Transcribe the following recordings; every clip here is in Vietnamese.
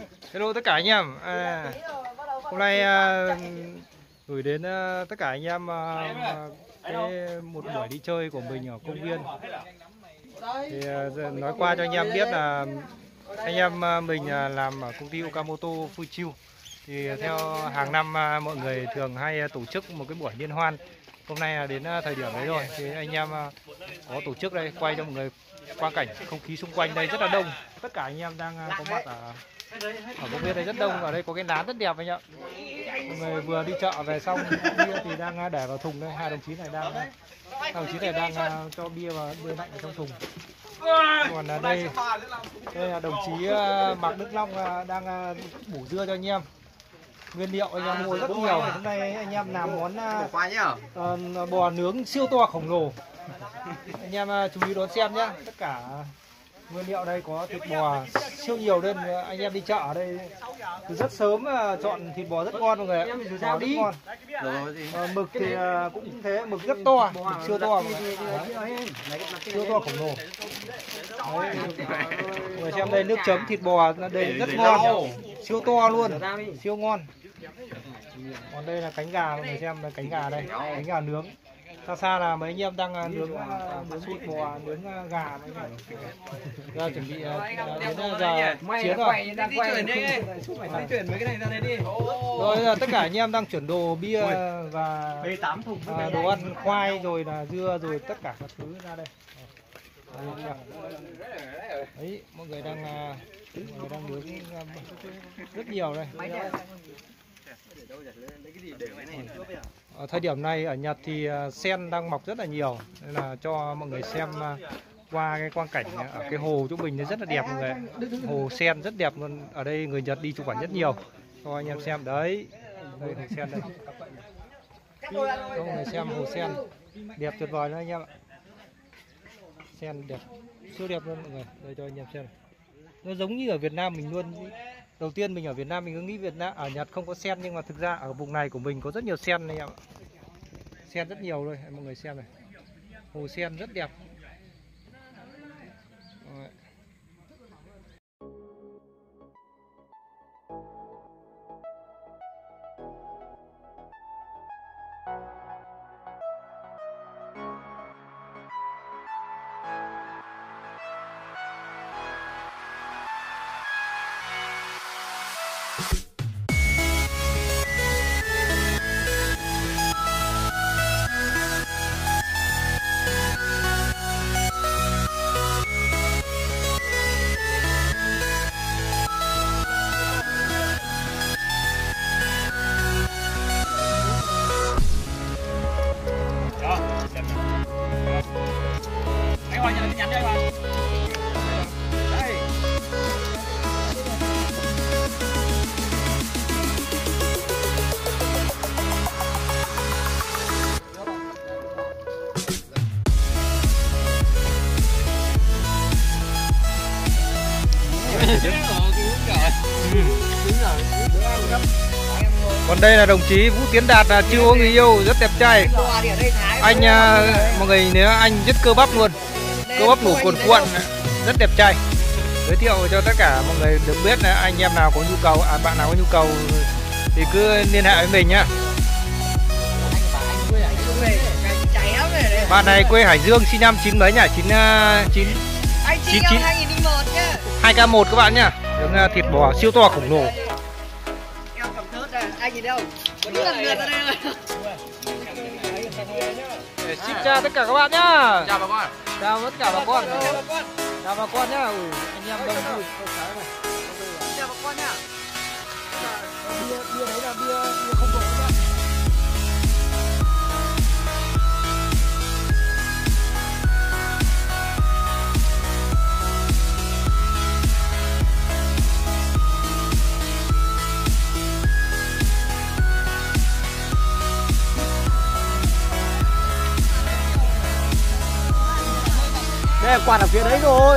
Hello tất cả anh em. Hôm nay gửi đến tất cả anh em một buổi đi chơi của mình ở công viên. Thì nói qua cho anh em biết là anh em mình làm ở công ty Okamoto Fujiu. Thì theo hàng năm mọi người thường hay tổ chức một cái buổi liên hoan. Hôm nay là đến thời điểm đấy rồi thì anh em có tổ chức đây, quay cho mọi người quang cảnh không khí xung quanh đây rất là đông. Tất cả anh em đang có mặt ở công viên đây rất đông. Ở đây có cái lán rất đẹp anh ạ. Mọi người vừa đi chợ về xong, bia thì đang để vào thùng đây. Hai đồng chí này đang cho bia và bia lạnh ở trong thùng. Còn ở đây là đồng chí Mạc Đức Long đang bổ dưa cho anh em. Nguyên liệu anh em mua rất nhiều. Hôm nay anh em làm món bò nướng siêu to khổng lồ. Anh em chú ý đón xem nhé. Tất cả nguyên liệu đây có thịt bò siêu nhiều nên anh em đi chợ ở đây từ rất sớm chọn thịt bò rất ngon mọi người ạ. Bò rất ngon. Mực thì cũng thế, mực rất to, mực siêu to mọi người. Siêu to khổng lồ. Đấy, mọi người xem đây nước chấm thịt bò đây rất ngon, siêu to luôn, siêu ngon. Còn đây là cánh gà, mọi người xem là cánh gà đây, cánh gà nướng. Xa xa là mấy anh em đang nướng thịt bò, nướng gà. Giờ chuẩn bị đến giờ chiến rồi. Chuyển mấy cái này ra đây đi. Rồi là tất cả anh em đang chuyển đồ bia và đồ ăn khoai rồi là dưa rồi tất cả các thứ ra đây. Đấy, mọi người đang nướng rất nhiều đây. Ở thời điểm này ở Nhật thì sen đang mọc rất là nhiều nên là cho mọi người xem qua cái quang cảnh ở cái hồ chỗ mình rất là đẹp mọi người. Hồ sen rất đẹp luôn. Ở đây người Nhật đi chụp ảnh rất nhiều. Cho anh em xem đấy. Đây hồ sen đây. Cho mọi người xem hồ sen đẹp tuyệt vời đó anh em ạ. Sen đẹp, siêu đẹp luôn mọi người. Đây cho anh em xem. Nó giống như ở Việt Nam mình luôn. Đầu tiên mình ở Việt Nam mình cứ nghĩ Việt Nam ở Nhật không có sen, nhưng mà thực ra ở vùng này của mình có rất nhiều sen này em ạ. Sen rất nhiều rồi, mọi người xem này. Hồ sen rất đẹp. Rồi. Còn đây là đồng chí Vũ Tiến Đạt, là chưa có người yêu, rất đẹp trai. Anh mọi người nếu anh rất cơ bắp luôn, cơ bắp nổi cuồn cuộn, rất đẹp trai. Giới thiệu cho tất cả mọi người được biết là anh em nào có nhu cầu, bạn nào có nhu cầu thì cứ liên hệ với mình nhá. Bạn này quê Hải Dương, sinh năm 9 mấy nhỉ? 99 2K1 các bạn nhá. Nướng thịt bò siêu to khổng lồ. Anh nhìn đâu? Xin chào tất cả các bạn nhá. Chào bà con. Chào tất cả bà con. Chào bà con nhá. Anh em đông vui. Chào bà con nhá. Bia đấy là bia không độ nhá. Đây quạt ở phía đấy rồi.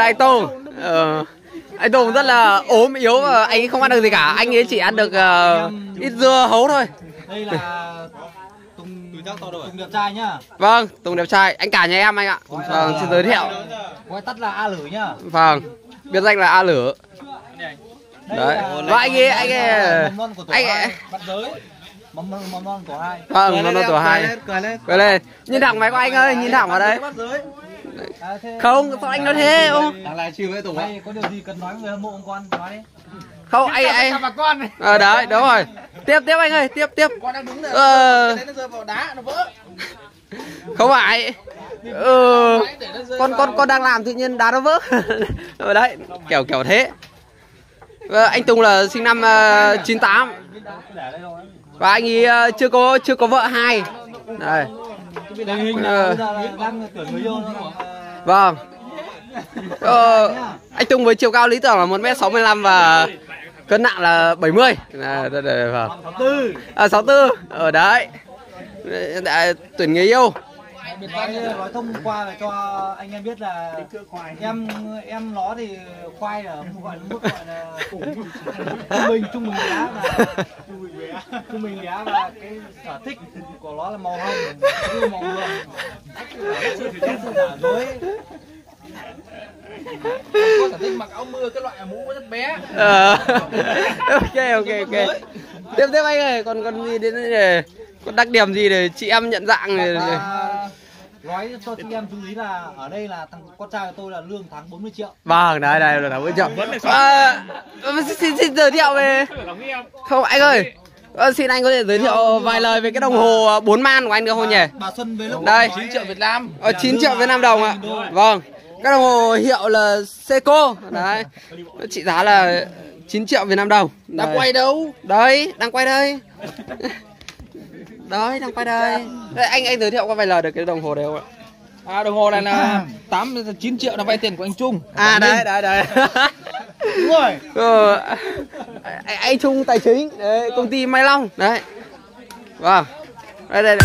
anh Tùng. Anh Tùng rất là ốm yếu và anh ấy không ăn được gì cả. Anh ấy chỉ ăn được ít dưa hấu thôi. Đây là Tùng đẹp trai nhá. Vâng, Tùng đẹp trai. Anh cả nhà em anh ạ. Vâng, xin giới thiệu. Gọi tắt là A Lử nhá. Vâng, biệt danh là A Lử. Đấy. Và anh ấy bắt giới. Mầm non của hai. Vâng, mầm non của hai. Cười lên. Nhìn thẳng máy của anh ơi, nhìn thẳng vào đây. Không, sao anh nói thế không? Đang livestream với Tùng ấy. Có điều gì cần nói với người hâm mộ không con? Nói đi. Không, anh đấy, đúng rồi. Tiếp anh ơi, tiếp. Con đang đứng there. Nó rơi vào đá nó vỡ. Không phải. Con đang làm tự nhiên đá nó vỡ. Ở đấy, kiểu thế. Anh Tùng là sinh năm 98. Và anh ấy chưa có vợ hai. Đây. Đang tưởng người yêu nó. Vâng. Anh Tùng với chiều cao lý tưởng là 1m65 và cân nặng là 70. Vâng. 64. Ở đấy. Tuyển người yêu. Nói thông qua cho anh em biết là em nó thì khoai là gọi là trung bình giá và cái sở thích của nó là màu hồng như màu hồng sự giả dối. Có sở thích mặc áo mưa cái loại mũ rất bé. Ok. Tiếp anh ơi, còn gì đến đây, có đặc điểm gì để chị em nhận dạng này? Nói cho chị em chú ý là ở đây là thằng con trai của tôi là lương tháng 40 triệu. Vâng, đây là 40 triệu. Xin giới thiệu về. Không anh ơi. Xin anh có thể giới thiệu vài lời về cái đồng hồ 4 man của anh được không nhỉ? Bà Xuân với lúc đây 9 triệu Việt Nam. 9 triệu Việt Nam đồng ạ. Vâng. Cái đồng hồ hiệu là Seiko. Đấy. Trị giá là 9 triệu Việt Nam đồng. Đang quay đâu? Đấy, đang quay đây. Đấy, đang quay đây. Đây, anh giới thiệu qua vài lời được cái đồng hồ đấy không ạ? Đồng hồ này là 9 triệu là vay tiền của anh Trung. Đấy. Đúng rồi. Anh Trung tài chính, đấy, công ty Mai Long. Đấy. Vâng. Đây.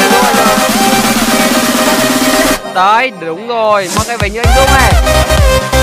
Đấy, đúng rồi, mọi người phải như anh Dũng này.